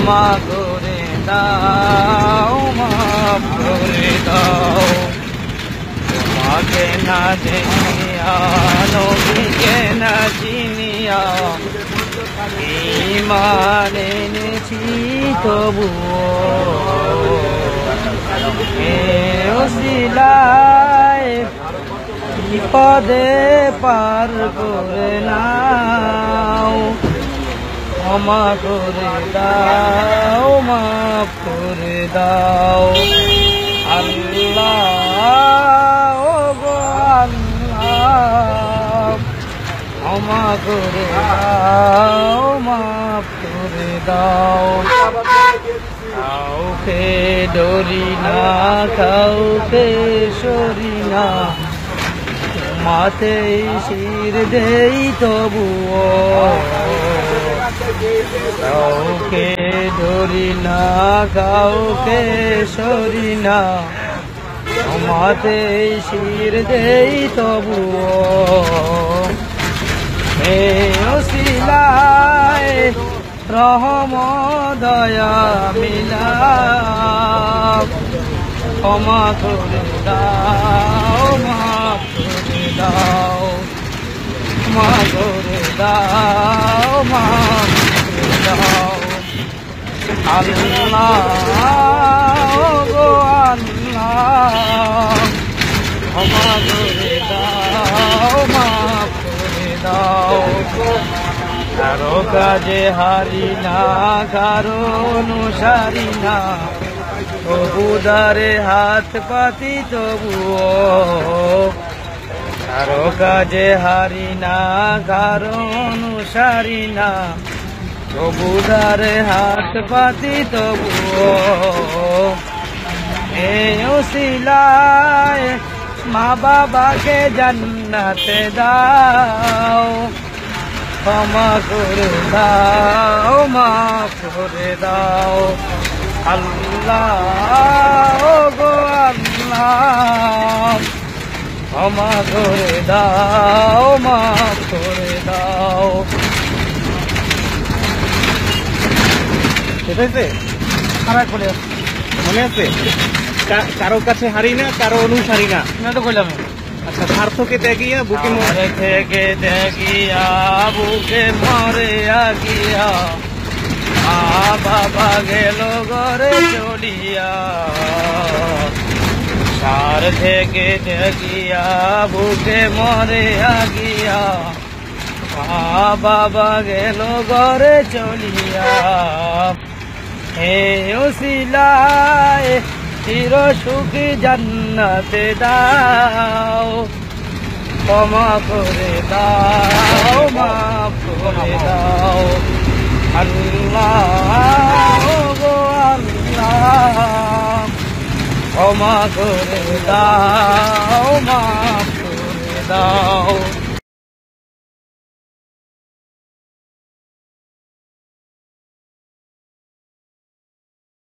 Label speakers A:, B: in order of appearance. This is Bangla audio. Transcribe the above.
A: ক্ষমা করে দাও, মাফ করে দাও। তোমাকে না দেখিয়া, নবীকে না চিনিয়া ঈমান এনেছি তবুও এ ওসিলায় বিপদে পার করে নাও। ক্ষমা করে দাও, মাফ করে দাও। আল্লাহ ও গো আল্লাহ, ক্ষমা করে দাও, মাফ করে দাও। কাউকে ডরি না, কাউকে সরি না, তোমাতেই শির দেই তবুও। কাউকে ডরি না, কাউকে সরি না, তোমাতেই শির দেই তবুও। হে ওসিলায় রহম দয়া মিলাও। ক্ষমা করে দাও, মাফ করে দাও। ক্ষমা করে দাও, মাফ করে দাও। আল্লাহ গো আল্লাহ, ক্ষমা করে দাও, মাফ করে দাও। কারো কাজে হারি না, কারো অনুসারী না, তবুদারে হাত পাতি তবুও। কারো কাজে হারি না, কারো অনুসারী না, তবুদারে হাত পাতি তবুও। এই ওসিলায় মা বাবাকে জান্নাতে দাও। ক্ষমা করে দাও, মাফ করে দাও। আল্লাহ গো আল্লাহ, ক্ষমা করে দাও, মাফ করে দাও।
B: ঠিক আছে,
A: খারাপ করে
B: মনে আছে? কারো কাছে হারি না, কারো অনুসারী না,
A: না তো কইলাম।
B: আচ্ছা, স্বার্থকে ত্যাগিয়া বুকে
A: মরে থেকে দেখিয়া, বুকে মরে আগিয়া, মা বাবা গেল ঘরে চলিয়া। সার থেকে দেখিয়া, বুকে মরে আগিয়া, মা বাবা গেল ঘরে চলিয়া। হে ওসিলায় চির সুখী জান্নাতে দাও। ক্ষমা করে দাও, মাফ করে দাও। আল্লাহ গো আল্লাহ, ক্ষমা করে দাও, মাফ করে দাও।